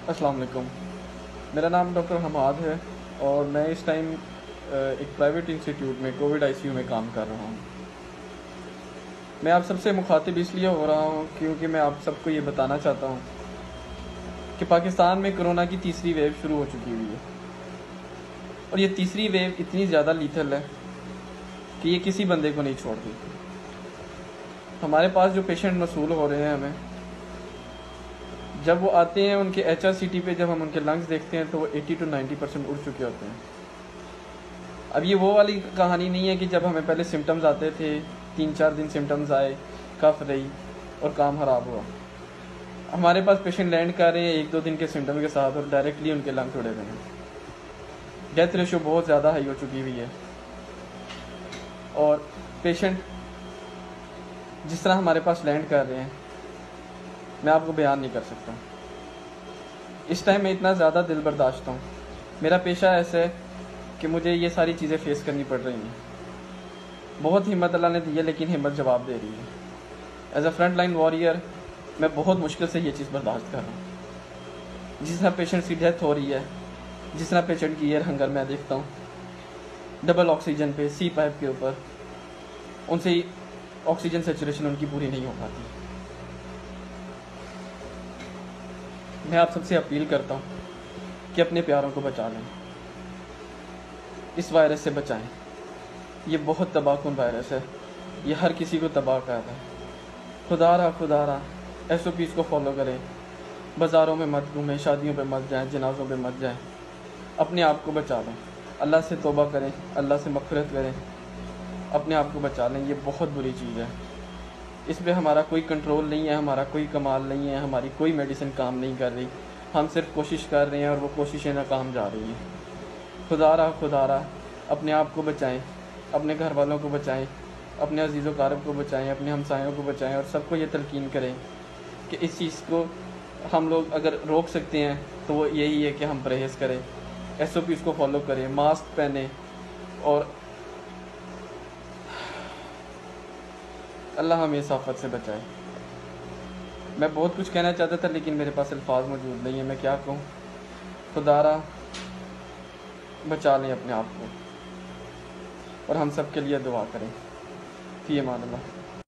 अस्सलाम वालेकुम। मेरा नाम डॉक्टर हमाद है और मैं इस टाइम एक प्राइवेट इंस्टीट्यूट में कोविड आईसीयू में काम कर रहा हूँ। मैं आप सबसे मुखातिब इसलिए हो रहा हूँ क्योंकि मैं आप सबको ये बताना चाहता हूँ कि पाकिस्तान में कोरोना की तीसरी वेव शुरू हो चुकी हुई है और ये तीसरी वेव इतनी ज़्यादा लीथल है कि ये किसी बंदे को नहीं छोड़ती। हमारे पास जो पेशेंट मसूल हो रहे हैं, हमें जब वो आते हैं उनके HRCT पे जब हम उनके लंग्स देखते हैं तो वो 80 to 90% उड़ चुके होते हैं। अब ये वो वाली कहानी नहीं है कि जब हमें पहले सिम्टम्स आते थे, 3-4 दिन सिम्टम्स आए, कफ रही और काम ख़राब हुआ। हमारे पास पेशेंट लैंड कर रहे हैं 1-2 दिन के सिम्टम के साथ और डायरेक्टली उनके लंग्स उड़े हुए हैं। डेथ रेशो बहुत ज़्यादा हाई हो चुकी हुई है और पेशेंट जिस तरह हमारे पास लैंड कर रहे हैं मैं आपको बयान नहीं कर सकता। इस टाइम मैं इतना ज़्यादा दिल बर्दाश्त हूँ। मेरा पेशा ऐसा है कि मुझे ये सारी चीज़ें फेस करनी पड़ रही हैं। बहुत हिम्मत अल्लाह ने दी है लेकिन हिम्मत जवाब दे रही है। As a front line warrior मैं बहुत मुश्किल से ये चीज़ बर्दाश्त कर रहा हूँ। जिस तरह पेशेंट्स की डेथ हो रही है, जिस तरह पेशेंट की एयर हंगर मैं देखता हूँ, डबल ऑक्सीजन पे सी पाइप के ऊपर, उनसे ऑक्सीजन सेचुरेशन उनकी पूरी नहीं हो पाती। मैं आप सबसे अपील करता हूँ कि अपने प्यारों को बचा लें, इस वायरस से बचाएं। ये बहुत तबाहकुन वायरस है, ये हर किसी को तबाह कर रहा है। खुदा रहा SOPs को फॉलो करें, बाज़ारों में मत घूमें, शादियों पे मत जाएं, जनाज़ों पे मत जाएं। अपने आप को बचा लें, अल्लाह से तौबा करें, अल्लाह से मग़फ़िरत करें, अपने आप को बचा लें। ये बहुत बुरी चीज़ है, इस पर हमारा कोई कंट्रोल नहीं है, हमारा कोई कमाल नहीं है, हमारी कोई मेडिसिन काम नहीं कर रही। हम सिर्फ कोशिश कर रहे हैं और वो कोशिशें नाकाम जा रही हैं। खुदा रहा अपने आप को बचाएं, अपने घर वालों को बचाएं, अपने अजीज़ व क़ारिब को बचाएं, अपने हमसायों को बचाएं और सबको ये तलकीन करें कि इस चीज़ को हम लोग अगर रोक सकते हैं तो वो यही है कि हम परहेज़ करें, SOPs को फॉलो करें, मास्क पहने और अल्लाह हमें इस आफत से बचाए। मैं बहुत कुछ कहना चाहता था लेकिन मेरे पास अल्फाज मौजूद नहीं है, मैं क्या कहूँ। खुदारा बचा लें अपने आप को और हम सब के लिए दुआ करें। फ़ी अमान अल्लाह।